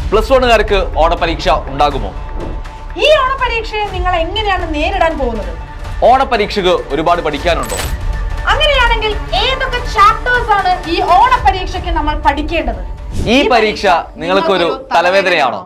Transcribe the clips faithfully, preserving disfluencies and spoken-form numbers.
Plus വണ്ണുകാർക്ക് ഓണപരീക്ഷ ഉണ്ടാകുമോ? ഈ ഓണപരീക്ഷയെ നിങ്ങൾ എങ്ങനെയാണ് നേരിടാൻ പോകുന്നത്? ഓണപരീക്ഷക്ക് ഒരുപാട് പഠിക്കാനുണ്ടോ? അങ്ങനെയാണെങ്കിൽ ഏതൊക്കെ ചാപ്റ്റേഴ്സ് ആണ് ഈ ഓണപരീക്ഷയ്ക്ക് നമ്മൾ പഠിക്കേണ്ടത്? ഈ പരീക്ഷ നിങ്ങൾക്കൊരു തലവേദനയാണോ?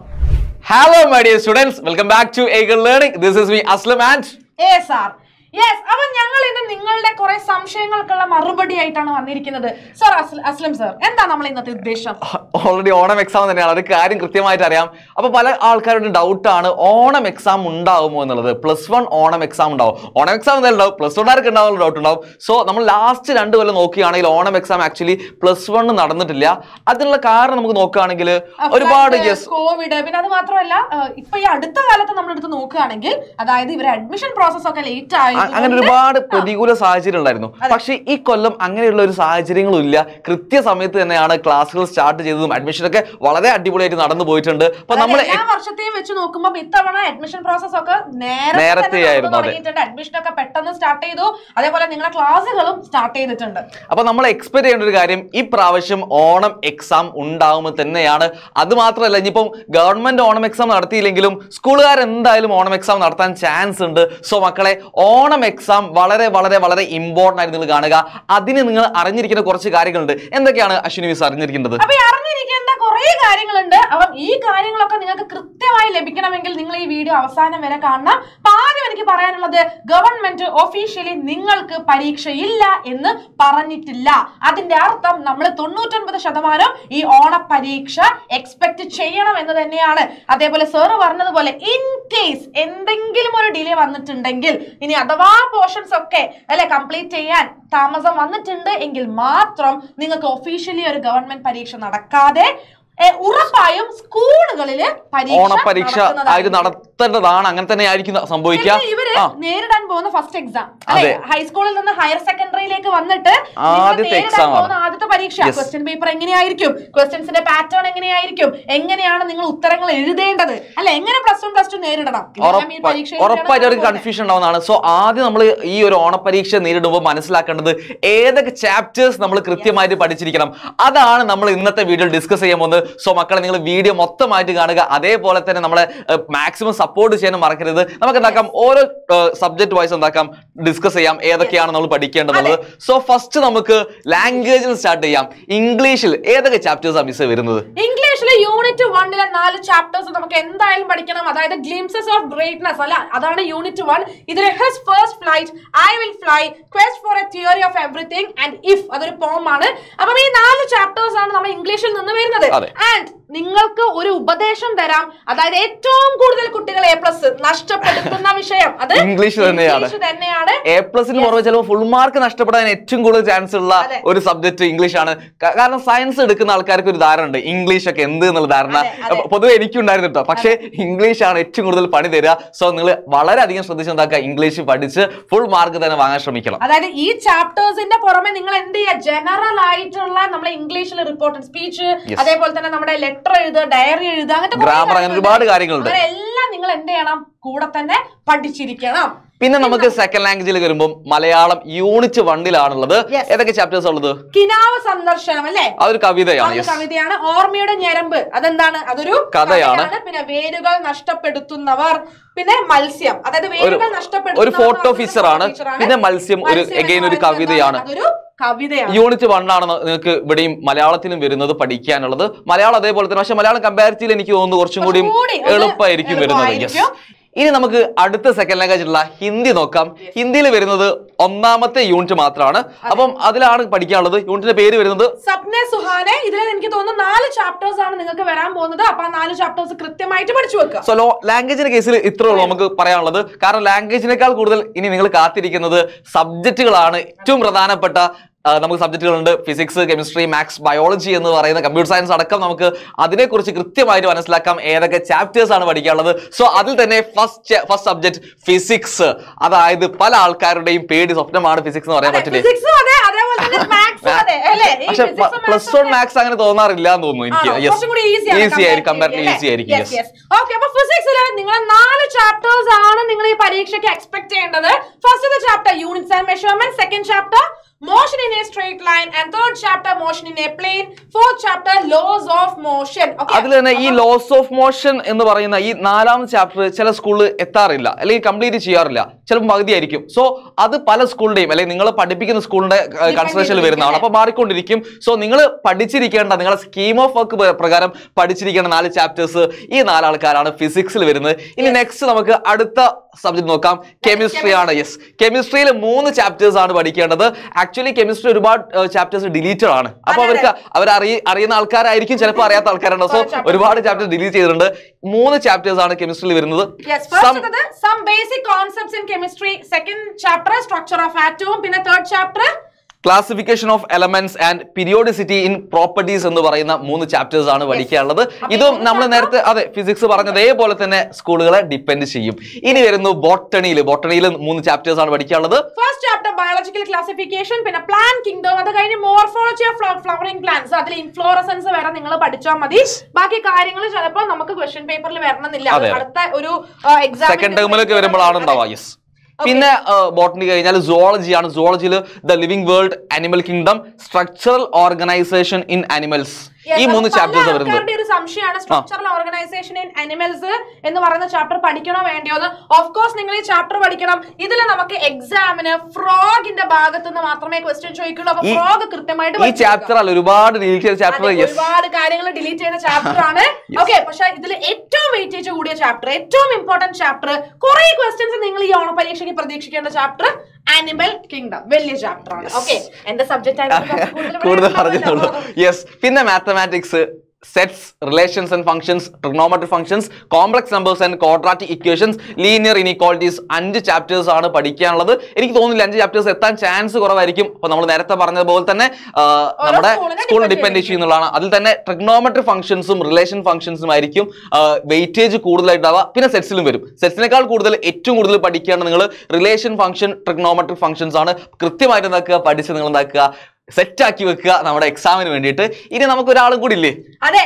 Hello my dear students, welcome back to eager learning. This is me Aslam and yes sir. Yes, അപ്പോൾ ഞങ്ങൾ ഇന്ന് നിങ്ങളുടെ കുറെ സംശയങ്ങൾക്കുള്ള മറുപടി ആയിട്ടാണ് വന്നിരിക്കുന്നത്. സർ, അസ്ലം സർ, എന്താ നമ്മൾ ഇന്നത്തെ ഉദ്ദേശം? ഓൾറെഡി ഓണം എക്സാം തന്നെയാണ്, ഒരു കാര്യം കൃത്യമായിട്ട് അറിയാം. അപ്പൊ പല ആൾക്കാരുടെ ഡൗട്ടാണ് ഓണം എക്സാം ഉണ്ടാവുമോ എന്നുള്ളത്. പ്ലസ് വൺ ഓണം എക്സാം ഉണ്ടാവും. ഓണം എക്സാം എന്തായാലും ഉണ്ടാവും, പ്ലസ് വണ്ണാർക്ക് ഉണ്ടാവുന്ന ഡൗട്ട് ഉണ്ടാവും. സോ നമ്മൾ ലാസ്റ്റ് രണ്ട് കൊല്ലം നോക്കുകയാണെങ്കിൽ Onam exam actually plus one നടന്നിട്ടില്ല. അതിനുള്ള കാരണം നമുക്ക് നോക്കുകയാണെങ്കിൽ ഒരുപാട് കോവിഡ്, പിന്നെ അത് മാത്രമല്ല ഇപ്പൊ ഈ അടുത്ത കാലത്ത് നമ്മൾ എടുത്ത് നോക്കുകയാണെങ്കിൽ അതായത് ഇവരെ അഡ്മിഷൻ പ്രോസസ് ഒക്കെ ലേറ്റ് ആയി, അങ്ങനെ ഒരുപാട് പ്രതികൂല സാഹചര്യം ഉണ്ടായിരുന്നു. പക്ഷെ ഈ കൊല്ലം അങ്ങനെയുള്ള ഒരു സാഹചര്യങ്ങളും ഇല്ല. കൃത്യസമയത്ത് തന്നെയാണ് ക്ലാസ്സുകൾ സ്റ്റാർട്ട് ചെയ്തതും അഡ്മിഷൻ ഒക്കെ വളരെ അടിപൊളിയായിട്ട് നടന്നു പോയിട്ടുണ്ട്. അപ്പൊ നമ്മൾ എല്ലാ വർഷത്തെയും വെച്ച് നോക്കുമ്പോൾ ഇത്തവണ അഡ്മിഷൻ പ്രോസസ് ഒക്കെ നേരത്തെ ആയിരുന്നു. അഡ്മിഷൻ ഒക്കെ പെട്ടെന്ന് സ്റ്റാർട്ട് ചെയ്തു, അതേപോലെ നിങ്ങളുടെ ക്ലാസ്സുകളും സ്റ്റാർട്ട് ചെയ്തിട്ടുണ്ട്. അപ്പൊ നമ്മൾ എക്സ്പെക്ട് ചെയ്യേണ്ട ഒരു കാര്യം, ഈ പ്രാവശ്യം ഓണം എക്സാം ഉണ്ടാവുമ്പോൾ തന്നെയാണ്. അത് മാത്രമല്ല, ഇനിയിപ്പം ഗവൺമെന്റ് ഓണം എക്സാം നടത്തിയില്ലെങ്കിലും സ്കൂളുകാർ എന്തായാലും ഓണം എക്സാം നടത്താൻ ചാൻസ് ഉണ്ട്. സോ മക്കളെ, ഓണം എക്സാം വളരെ വളരെ വളരെ ഇമ്പോർട്ടന്റ് ആയിട്ട് നിങ്ങൾ കാണുക. അതിന് നിങ്ങൾ അറിഞ്ഞിരിക്കുന്ന കുറച്ച് കാര്യങ്ങളുണ്ട്. എന്തൊക്കെയാണ് അശ്വിനി മിസ് അറിഞ്ഞിരിക്കേണ്ടത്? അപ്പൊ അറിഞ്ഞിരിക്കേണ്ട കുറെ കാര്യങ്ങളുണ്ട്. അപ്പം ഈ കാര്യങ്ങളൊക്കെ നിങ്ങൾക്ക് കൃത്യമായി ലഭിക്കണമെങ്കിൽ നിങ്ങൾ ഈ വീഡിയോ അവസാനം വരെ കാണണം. അപ്പൊ ആദ്യം എനിക്ക് പറയാനുള്ളത്, ഗവൺമെന്റ് ഒഫീഷ്യലി നിങ്ങൾക്ക് പരീക്ഷയില്ല എന്ന് പറഞ്ഞിട്ടില്ല. അതിന്റെ അർത്ഥം നമ്മൾ തൊണ്ണൂറ്റൊൻപത് ശതമാനം ഈ ഓണ പരീക്ഷ എക്സ്പെക്ട് ചെയ്യണം എന്ന് തന്നെയാണ്. അതേപോലെ സാറ് പറഞ്ഞതുപോലെ ഇൻ കേസ് എന്തെങ്കിലും ഒരു ഡിലേ വന്നിട്ടുണ്ടെങ്കിൽ, ഇനി അഥവാ പോർഷൻസ് ഒക്കെ അല്ലെ കംപ്ലീറ്റ് ചെയ്യാൻ താമസം വന്നിട്ടുണ്ട് എങ്കിൽ മാത്രം നിങ്ങൾക്ക് ഒഫീഷ്യലി ഒരു ഗവൺമെന്റ് പരീക്ഷ നടക്കാതെ ഉറപ്പായും സ്കൂളുകളില് ഓണപരീക്ഷ ആയിട്ട് നടത്തേണ്ടതാണ്. അങ്ങനെ തന്നെ ആയിരിക്കും സംഭവിക്കുക. ഇവര് നേരിടാൻ പോകുന്ന ഫസ്റ്റ് എക്സാം അല്ലെ, ഹൈസ്കൂളിൽ നിന്ന് ഹയർ സെക്കൻഡറിയിലേക്ക് വന്നിട്ട് നേരിടാൻ പോകുന്ന ആദ്യത്തെ പരീക്ഷ. ക്വസ്റ്റ്യൻ പേപ്പർ എങ്ങനെയായിരിക്കും, ക്വസ്റ്റ്യൻസിന്റെ പാറ്റേൺ എങ്ങനെയായിരിക്കും, എങ്ങനെയാണ് നിങ്ങൾ ഉത്തരങ്ങൾ എഴുതേണ്ടത്, അല്ലെ എങ്ങനെ പ്ലസ് വൺ പ്ലസ് ടു നേരിടണം, ഉറപ്പായിട്ട് ഒരു കൺഫ്യൂഷൻ ഉണ്ടാവുന്നതാണ്. സോ ആദ്യം നമ്മൾ ഈ ഒരു ഓണപരീക്ഷ നേരിടുമ്പോൾ മനസ്സിലാക്കേണ്ടത് ഏതൊക്കെ ചാപ്റ്റേഴ്സ് നമ്മൾ കൃത്യമായിട്ട് പഠിച്ചിരിക്കണം. അതാണ് നമ്മൾ ഇന്നത്തെ വീഡിയോ ഡിസ്കസ് ചെയ്യാൻ പോകുന്നത്. സോ മക്കളെ, നിങ്ങൾ വീഡിയോ മൊത്തമായിട്ട് കാണുക. അതേപോലെ തന്നെ നമ്മളെ മാക്സിമം സപ്പോർട്ട് ചെയ്യാനും മറക്കരുത്. നമുക്ക് എന്താക്കാം, ഓരോ സബ്ജക്ട് വൈസ് എന്താക്കാം ഡിസ്കസ് ചെയ്യാം ഏതൊക്കെയാണ് നമ്മൾ പഠിക്കേണ്ടത്. സോ ഫസ്റ്റ് നമുക്ക് ലാംഗ്വേജിൽ സ്റ്റാർട്ട് ചെയ്യാം. ഇംഗ്ലീഷിൽ ഏതൊക്കെ ചാപ്റ്റേഴ്സ് മിസ് വരുന്നത്? ഇംഗ്ലീഷിലെ യൂണിറ്റ് വണ്ണിലെ നാല് ചാപ്റ്റേഴ്സ് നമുക്ക് എന്തായാലും പഠിക്കണം. അതായത് ഗ്ലിംസസ് ഓഫ് ഗ്രേറ്റ്നെസ് അല്ല, അതാണ് യൂണിറ്റ് വൺ. ഇതിലെ his first flight, I will fly, quest for a theory of everything and if, അതൊരു പോം ആണ്. അപ്പം ഈ നാല് ചാപ്റ്റേഴ്സ് ആണ് നമ്മൾ ഇംഗ്ലീഷിൽ നിന്ന് വരുന്നത്. ആൻഡ് നിങ്ങൾക്ക് ഒരു ഉപദേശം തരാം, അതായത് ഏറ്റവും കൂടുതൽ കുട്ടികൾ എ പ്ലസ് നഷ്ടപ്പെടുത്തുന്ന വിഷയം അത് ഇംഗ്ലീഷ് തന്നെയാണ്. എ പ്ലസിന് പുറമെ ചിലപ്പോൾ ഫുൾ മാർക്ക് നഷ്ടപ്പെടാൻ ഏറ്റവും കൂടുതൽ ചാൻസ് ഉള്ള ഒരു സബ്ജക്ട് ഇംഗ്ലീഷ് ആണ്. കാരണം സയൻസ് എടുക്കുന്ന ആൾക്കാർക്ക് ഒരു ധാരണ ഉണ്ട്, ഇംഗ്ലീഷ് ഒക്കെ എന്ത് എന്നുള്ള ധാരണ പൊതുവെ എനിക്കുണ്ടായിരുന്നു കേട്ടോ. പക്ഷേ ഇംഗ്ലീഷ് ആണ് ഏറ്റവും കൂടുതൽ പണി തരിക. സോ നിങ്ങൾ വളരെയധികം ശ്രദ്ധിച്ചുണ്ടാക്കുക, ഇംഗ്ലീഷ് പഠിച്ച് ഫുൾ മാർക്ക് തന്നെ വാങ്ങാൻ ശ്രമിക്കണം. അതായത് ഈ ചാപ്റ്റേഴ്സിന്റെ പുറമെ നിങ്ങൾ എന്ത് ചെയ്യുക, ജനറൽ ആയിട്ടുള്ള നമ്മുടെ ഇംഗ്ലീഷിൽ റിപ്പോർട്ടഡ് സ്പീച്ച്, അതേപോലെ തന്നെ നമ്മുടെ ലെറ്റർ എഴുതുക, ഡയറി എഴുതുക, അങ്ങനത്തെ ഒരുപാട് കാര്യങ്ങളുണ്ട്. എല്ലാം നിങ്ങൾ എന്ത് ചെയ്യണം, കൂടെ തന്നെ പഠിച്ചിരിക്കണം. പിന്നെ നമുക്ക് സെക്കൻഡ് ലാംഗ്വേജിൽ വരുമ്പോൾ മലയാളം യൂണിറ്റ് വണ്ണിലാണുള്ളത്. ഏതൊക്കെ ചാപ്റ്റേഴ്സ് ഉള്ളത്? കിനാവ് സന്ദർശനം അല്ലെ, അതൊരു കവിതയാണ്. കവിതയാണ്. ഓർമ്മയുടെ ഞരമ്പ്, അതെന്താണ്, അതൊരു കഥയാണ്. പിന്നെ വേരുകൾ നഷ്ടപ്പെടുത്തുന്നവർ, പിന്നെ മത്സ്യം, അതായത് വേരുകൾ നഷ്ടപ്പെടുത്തുന്ന ഒരു ഫോട്ടോ ഫീച്ചർ ആണ്. പിന്നെ മത്സ്യം ഒരു അഗൈൻ ഒരു കവിതയാണ്. യൂണിറ്റ് വൺ ആണ് നിങ്ങൾക്ക് ഇവിടെയും മലയാളത്തിലും വരുന്നത് പഠിക്കാനുള്ളത്. മലയാളം അതേപോലെ തന്നെ, പക്ഷെ മലയാളം കമ്പാരിറ്റീവ് എനിക്ക് തോന്നുന്നു കുറച്ചും കൂടി എളുപ്പമായിരിക്കും വരുന്നത്. ഇനി നമുക്ക് അടുത്ത സെക്കൻഡ് ലാംഗ്വേജ് ഉള്ള ഹിന്ദി നോക്കാം. ഹിന്ദിയിൽ വരുന്നത് ഒന്നാമത്തെ യൂണിറ്റ് മാത്രമാണ്. അപ്പം അതിലാണ് പഠിക്കാനുള്ളത്. യൂണിറ്റിന്റെ പേര് വരുന്നത് സപ്നെ സുഹാനെ. ഇതിൽ എനിക്ക് തോന്നുന്നു നാല് ചാപ്റ്റേഴ്സ് ആണ് നിങ്ങൾക്ക് വരാൻ പോകുന്നത്. അപ്പൊ ആ നാല് ചാപ്റ്റേഴ്സ് കൃത്യമായിട്ട് പഠിച്ചു വെക്കുക. സോ ലാംഗ്വേജിന്റെ കേസിൽ ഇത്രേ ഉള്ളൂ നമുക്ക് പറയാനുള്ളത്. കാരണം ലാംഗ്വേജിനേക്കാൾ കൂടുതൽ ഇനി നിങ്ങൾ കാത്തിരിക്കുന്നത് സബ്ജക്റ്റുകളാണ്. ഏറ്റവും പ്രധാനപ്പെട്ട നമുക്ക് സബ്ജക്റ്റുകളുണ്ട്, ഫിസിക്സ്, കെമിസ്ട്രി, മാത്സ്, ബയോളജി എന്ന് പറയുന്ന കമ്പ്യൂട്ടർ സയൻസ് അടക്കം. നമുക്ക് അതിനെക്കുറിച്ച് കൃത്യമായിട്ട് മനസ്സിലാക്കാം ഏതൊക്കെ ചാപ്റ്റേഴ്സ് ആണ് പഠിക്കാനുള്ളത്. സോ അതിൽ തന്നെ ഫസ്റ്റ് ഫസ്റ്റ് സബ്ജക്ട് ഫിസിക്സ്. അതായത് പല ആൾക്കാരുടെയും പേടി സ്വപ്നമാണ് ഫിസിക്സ് എന്ന് പറയാൻ പറ്റില്ലേ. പക്ഷെ പ്ലസ് വൺ മാത്സ് അങ്ങനെ തോന്നാറില്ല എന്ന് തോന്നുന്നു എനിക്ക്. ഈസി ആയിരിക്കും, കമ്പാരിറ്റീവ്ലി ഈസി ആയിരിക്കും. നിങ്ങൾ നാല് ചാപ്റ്റേഴ്സ് ആണ് നിങ്ങൾ ഈ പരീക്ഷയ്ക്ക് എക്സ്പെക്ട് ചെയ്യേണ്ടത്. First chapter units and measurement, second chapter motion in a straight line, and third chapter motion in a plane, fourth chapter laws of motion. Okay. അതിൽ തന്നെ ഈ ലോസ് ഓഫ് മോഷൻ എന്ന് പറയുന്ന ഈ നാലാമത്തെ ചാപ്റ്റർ ചില സ്കൂളിൽ എത്താറില്ല അല്ലെങ്കിൽ കംപ്ലീറ്റ് ചെയ്യാറില്ല, ചിലപ്പോൾ പകുതിയായിരിക്കും. സോ അത് പല സ്കൂളിന്റെയും അല്ലെങ്കിൽ നിങ്ങൾ പഠിപ്പിക്കുന്ന സ്കൂളിന്റെ കൺസിഡറേഷനിൽ വരുന്നതാണ്, അപ്പൊ മാറിക്കൊണ്ടിരിക്കും. സോ നിങ്ങൾ പഠിച്ചിരിക്കേണ്ട, നിങ്ങളുടെ സ്കീം ഓഫ് വർക്ക് പ്രകാരം പഠിച്ചിരിക്കേണ്ട നാല് ചാപ്റ്റേഴ്സ് ഈ നാലാൾക്കാരാണ് ഫിസിക്സിൽ വരുന്നത്. ഇനി നെക്സ്റ്റ് നമുക്ക് അടുത്ത സബ്ജക്ട് നോക്കാം. കെമിസ്ട്രി ആണ്. യെസ്, കെമിസ്ട്രിയിൽ മൂന്ന് ചാപ്റ്റേഴ്സ് ആണ് പഠിക്കേണ്ടത്. ആക്ച്വലി കെമിസ്ട്രി ഒരുപാട് ചാപ്റ്റേഴ്സ് ഡിലീറ്റഡ് ആണ്. അപ്പൊ അവർക്ക് അവർ അറിയുന്ന ആൾക്കാരായിരിക്കും, ചിലപ്പോൾ അറിയാത്ത ആൾക്കാരുണ്ട്. സോ ഒരുപാട് ചാപ്റ്റേഴ്സ് ഡിലീറ്റ് ചെയ്തിട്ടുണ്ട്. മൂന്ന് ചാപ്റ്റേഴ്സ് ആണ് കെമിസ്ട്രിയിൽ വരുന്നത്. Some basic concepts in chemistry. Second chapter structure of atom. പിന്നെ third chapter classification of elements and periodicity in properties എന്ന് പറയുന്ന മൂന്ന് ചാപ്റ്റേഴ്സ് ആണ് പഠിക്കാനുള്ളത്. ഇതും നമ്മൾ നേരത്തെ അതെ ഫിസിക്സ് പറഞ്ഞതേപോലെ തന്നെ സ്കൂളുകളെ ഡിപ്പെൻഡ് ചെയ്യും. ഇനി വരുന്നു ബോട്ടണിയിൽ. ബോട്ടണിയിൽ മൂന്ന് ചാപ്റ്റേഴ്സ് ആണ് പഠിക്കാനുള്ളത്. ഫസ്റ്റ് ചാപ്റ്റർ ബയോളജിക്കൽ ക്ലാസിഫിക്കേഷൻ, പിന്നെ പ്ലാൻ കിങ്ഡം, അത് കഴിഞ്ഞ് മോർഫോളജി ഓഫ് ഫ്ലവറിംഗ് പ്ലാന്റ്സ്, അതിൽ ഇൻഫ്ലോറസൻസ് വരെ നിങ്ങൾ പഠിച്ചാൽ മതി. ബാക്കി കാര്യങ്ങൾ ചിലപ്പോൾ നമുക്ക് ക്വസ്റ്റ്യൻ പേപ്പറിൽ വരണമെന്നില്ല, അടുത്ത ഒരു എക്സാം സെക്കൻഡ് ടേമിലൊക്കെ വരുമ്പോഴാണ് ഉണ്ടാവുക. യെസ്. പിന്നെ ബോട്ടണി കഴിഞ്ഞാൽ സുവോളജി ആണ്. സുവോളജിയിൽ the living world, animal kingdom, structural organisation in animals, ഈ മൂന്ന് ചാപ്റ്റേഴ്സ് വരുന്നത്. ഒരു സംശയമാണ് സ്ട്രക്ചറൽ ഓർഗനൈസേഷൻ ഇൻ അനിമൽസ് എന്ന് പറയുന്ന ചാപ്റ്റർ പഠിക്കണോ വേണ്ടിയോ എന്ന്. ഓഫ് കോഴ്സ് നിങ്ങൾ ഈ ചാപ്റ്റർ പഠിക്കണം. ഇതിൽ നമുക്ക് എക്സാമിന് ഫ്രോഗിന്റെ ഭാഗത്ത് നിന്ന് മാത്രമേ ക്വസ്റ്റ്യൻ ചോദിക്കുള്ളൂ. അപ്പൊ ഫ്രോഗ് കൃത്യമായിട്ട് ഈ ചാപ്റ്റർ അല്ല, ഒരുപാട് ഡിലീറ്റ് ചെയ്ത ചാപ്റ്റർ, ഒരുപാട് കാര്യങ്ങൾ ഡിലീറ്റ് ചെയ്യുന്ന ചാപ്റ്റർ ആണ്. ഓക്കെ, പക്ഷെ ഇതിൽ ഏറ്റവും വെയിറ്റേജ് കൂടിയ ചാപ്റ്റർ, ഏറ്റവും ഇമ്പോർട്ടന്റ് ചാപ്റ്റർ, കുറെ ക്വസ്റ്റ്യൻസ് നിങ്ങൾ ഈ ഓണ പരീക്ഷയ്ക്ക് പ്രതീക്ഷിക്കേണ്ട ചാപ്റ്റർ ആനിമൽ കിങ്ഡം, വലിയ ചാപ്റ്റർ ആണ്. ഓക്കെ, എന്റെ സബ്ജക്ട് കൂടുതൽ പറഞ്ഞോളൂ. യെസ്. പിന്നെ mathematics, sets, relations and functions, trigonometry functions, complex numbers and quadratic equations, linear inequalities, അഞ്ച് ചാപ്റ്റേഴ്സ് ആണ് പഠിക്കാനുള്ളത്. എനിക്ക് തോന്നുന്നില്ല അഞ്ച് ചാപ്റ്റേഴ്സ് എത്താൻ ചാൻസ് കുറവായിരിക്കും. അപ്പൊ നമ്മൾ നേരത്തെ പറഞ്ഞതുപോലെ തന്നെ നമ്മുടെ സ്കൂൾ ഡിപ്പെൻഡ് ചെയ്യുന്നതാണ്. അതിൽ തന്നെ ട്രിഗ്നോമെട്രി ഫംഗ്ഷൻസും റിലേഷൻ ഫംഗ്ഷൻസും ആയിരിക്കും വെയിറ്റേജ് കൂടുതലായിട്ടാവുക. പിന്നെ സെറ്റ്സിലും വരും. സെറ്റ്സിനേക്കാൾ കൂടുതൽ ഏറ്റവും കൂടുതൽ പഠിക്കുകയാണ് നിങ്ങൾ റിലേഷൻ ഫംഗ്ഷൻ, ട്രിഗ്നോമെട്രി ഫംഗ്ഷൻസ് ആണ്. കൃത്യമായിട്ട് എന്താക്കുക, പഠിച്ച് നിങ്ങൾ എന്താക്കുക, സെറ്റ് ആക്കി വെക്കുക നമ്മുടെ എക്സാമിന് വേണ്ടിയിട്ട്. ഇനി നമുക്ക് ഒരാളും കൂടി ഇല്ലേ, അതെ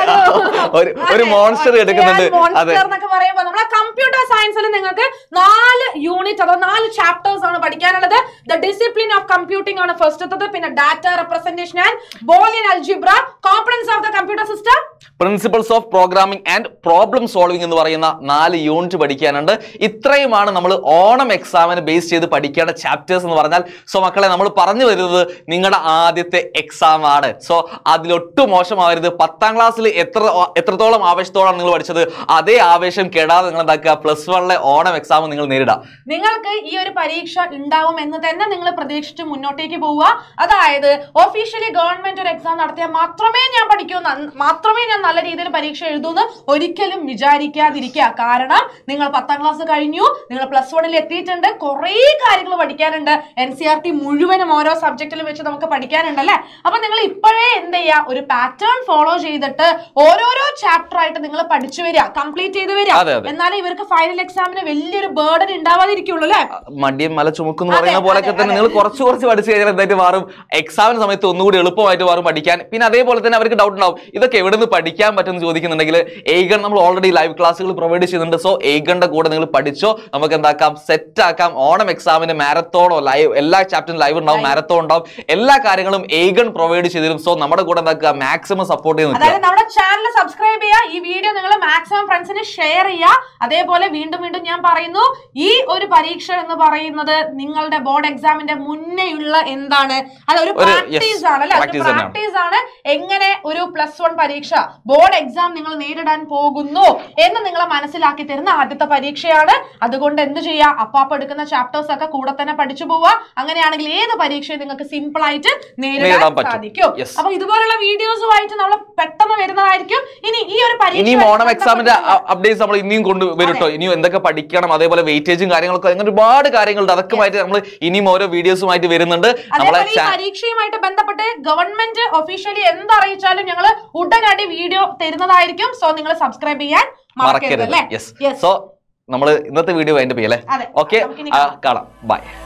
ഒരു മോൺസ്റ്റർ എടുക്കുന്നുണ്ട്. അതെ, നമ്മളെ കമ്പ്യൂട്ടർ സയൻസിൽ നിങ്ങൾക്ക് നാല് യൂണിറ്റ് അഥവാ നാല് ചാപ്റ്റേഴ്സ് ആണ് പഠിക്കാനുള്ളത്. ദ ഡിസിപ്ലിൻ ഓഫ് കമ്പ്യൂട്ടിംഗ് ആണ് ഫസ്റ്റത്തത്. പിന്നെ data representation and Boolean algebra, components of the computer system, principles of programming and problem solving എന്ന് പറയുന്ന നാല് യൂണിറ്റ് പഠിക്കാനുണ്ട്. ഇത്രയുമാണ് നമ്മൾ ഓണം എക്സാമിന് ബേസ് ചെയ്ത് പഠിക്കേണ്ട ചാപ്റ്റേഴ്സ് എന്ന് പറഞ്ഞാൽ. സോ മക്കളെ, നമ്മൾ പറഞ്ഞു വരുന്നത് നിങ്ങളുടെ ആദ്യത്തെ എക്സാം ആണ്. സോ അതിലൊട്ടും മോശമാവരുത്. പത്താം ക്ലാസ്സിൽ എത്ര എത്രത്തോളം ആവേശത്തോടാണ് നിങ്ങൾ പഠിച്ചത്, അതേ ആവേശം കെടാതെ നിങ്ങൾ എന്താക്കുക, പ്ലസ് വണ്ണിലെ ഓണം എക്സാം നിങ്ങൾ നേരിടാം. നിങ്ങൾക്ക് ഈ ഒരു പരീക്ഷ ഉണ്ടാവും എന്ന് തന്നെ നിങ്ങൾ പ്രതീക്ഷിച്ച് മുന്നോട്ടേക്ക് പോവുക. അതായത് ഒഫീഷ്യലി ഗവൺമെന്റ് ഒരു എക്സാം നടത്തിയാൽ മാത്രമേ ഞാൻ പഠിക്കൂ, മാത്രമേ ഞാൻ നല്ല രീതിയിൽ പരീക്ഷ എഴുതൂന്ന് ഒരിക്കലും വിചാരിക്കാതിരിക്കുക. കാരണം നിങ്ങൾ പത്താം ക്ലാസ് കഴിഞ്ഞു, നിങ്ങൾ പ്ലസ് വണ്ണിൽ എത്തിയിട്ടുണ്ട്, കുറെ കാര്യങ്ങൾ പഠിക്കാനുണ്ട്. എൻ സി ആർ ടി മുഴുവനും ഓരോ സബ്ജക്റ്റിലും വെച്ച് നമുക്ക് പഠിക്കാനുണ്ടല്ലേ. അപ്പൊ നിങ്ങൾ ഇപ്പോഴേ എന്ത് ചെയ്യുക, ഒരു പാറ്റേൺ ഫോളോ ചെയ്തിട്ട് ഓരോരോ ചാപ്റ്റർ ആയിട്ട് നിങ്ങൾ പഠിച്ചു വരിക, കംപ്ലീറ്റ് ചെയ്ത് വരിക. എന്നാലും ഇവർക്ക് ഫൈനൽ എക്സാമിന് വലിയൊരു ബേർഡൻ ഉണ്ടാവാതിരിക്കുള്ളൂ അല്ലെ. മടിയും മല ചുമക്കുന്നു പറയുന്ന പോലൊക്കെ തന്നെ നിങ്ങൾ കുറച്ച് കുറച്ച് പഠിച്ചു കഴിഞ്ഞാൽ എന്തായിട്ട് മാറും, എക്സാമിന് സമയത്ത് ഒന്നുകൂടി എളുപ്പമായിട്ട് മാറും പഠിക്കാൻ. പിന്നെ അതേപോലെ തന്നെ അവർക്ക് ഡൗട്ട് ഉണ്ടാവും, ഇതൊക്കെ എവിടെ നിന്ന് പഠിക്കാൻ പറ്റുമെന്ന് ചോദിക്കുന്നുണ്ടെങ്കിൽ എയ്ഗൺ നമ്മൾ ഓൾറെഡി ലൈവ് ക്ലാസ്സുകൾ പ്രൊവൈഡ് ചെയ്യുന്നുണ്ട്. സോ എയ്ഗണിന്റെ കൂടെ നിങ്ങൾ പഠിച്ചോ, നമുക്ക് എന്താക്കാം, സെറ്റ് ആക്കാം. ഓണം എക്സാമിന് മാരത്തോണോ ലൈവ്, എല്ലാ ചാപ്റ്ററും ലൈവ് ഉണ്ടാവും, മാരത്തോൺ ഉണ്ടാവും, എല്ലാ കാര്യങ്ങളും എയ്ഗൺ പ്രൊവൈഡ് ചെയ്തിരും. സോ നമ്മുടെ കൂടെ എന്താക്കുക, മാക്സിമം സപ്പോർട്ട് ചെയ്യുന്നു. അതായത് നമ്മുടെ ചാനൽ സബ്സ്ക്രൈബ് ചെയ്യുക, ഈ വീഡിയോ നിങ്ങൾ മാക്സിമം ഫ്രണ്ട്സിന് ഷെയർ ചെയ്യുക. അതേപോലെ വീണ്ടും വീണ്ടും ഞാൻ പറയുന്നു, ഈ ഒരു പരീക്ഷ എന്ന് പറയുന്നത് നിങ്ങളുടെ ബോർഡ് എക്സാമിന്റെ മുന്നേയുള്ള എന്താണ്, അതൊരു പ്രാക്ടീസ് ആണ് അല്ലെ, പ്രാക്ടീസ് ആണ്. എങ്ങനെ ഒരു പ്ലസ് വൺ പരീക്ഷ ബോർഡ് എക്സാം നിങ്ങൾ നേരിടാൻ പോകുന്നു എന്ന് നിങ്ങളെ മനസ്സിലാക്കി തരുന്ന ആദ്യത്തെ പരീക്ഷയാണ്. അതുകൊണ്ട് എന്ത് ചെയ്യുക, അപ്പാപ്പ എടുക്കുന്ന ചാപ്റ്റേഴ്സ് ഒക്കെ കൂടെ തന്നെ പഠിച്ചു പോവുക. അങ്ങനെയാണെങ്കിൽ ഏത് പരീക്ഷയും നിങ്ങൾക്ക് സിമ്പിൾ ആയിട്ട് നേരിടാൻ സാധിക്കും. അപ്പൊ ഇതുപോലുള്ള വീഡിയോസുമായിട്ട് നമ്മൾ പെട്ടെന്ന് വരുന്നതായിരിക്കും. ഇനി ഈ ഒരു പരീക്ഷ ഓണം എക്സാമിന്റെ അപ്ഡേറ്റ്സ് നമ്മൾ ഇനിയും കൊണ്ടുവരും കേട്ടോ. ഇനിയും എന്തൊക്കെ പഠിക്കണം, അതേപോലെ വെയിറ്റേജും കാര്യങ്ങളൊക്കെ, അങ്ങനെ ഒരുപാട് കാര്യങ്ങളുണ്ട്. അതൊക്കെ ആയിട്ട് നമ്മൾ ഇനിയും ഓരോ വീഡിയോസുമായിട്ട് വരുന്നുണ്ട്. നമ്മളെ പരീക്ഷയുമായിട്ട് ബന്ധപ്പെട്ട് ഗവൺമെന്റ് ഒഫീഷ്യലി എന്തറിയിച്ചാലും ഞങ്ങൾ ഉടനടി വീഡിയോ തരുന്നതായിരിക്കും. സോ നിങ്ങൾ സബ്സ്ക്രൈബ് ചെയ്യാൻ മറക്കരുത്. സോ നമ്മൾ ഇന്നത്തെ വീഡിയോ അതിന്റെ പേര് ഓക്കെ കാണാം. ബൈ.